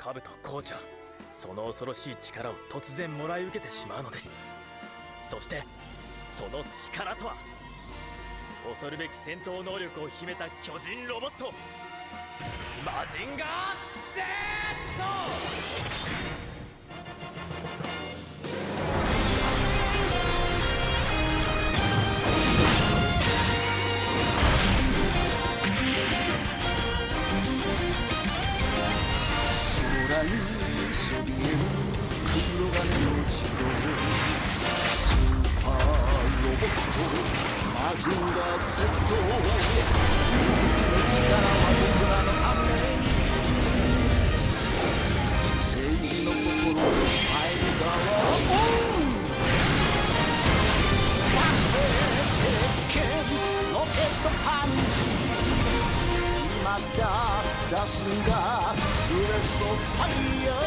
兜紅茶、その恐ろしい力を突然もらい受けてしまうのです。そしてその力とは、恐るべき戦闘能力を秘めた巨人ロボットマジンガー Z。 空にそびえる黒金の城、スーパーロボットマジンガー Z。 力は僕らのために、正義の心を変える側を忘れてけロケットパンチ、今だ出すんだブレストファイヤー。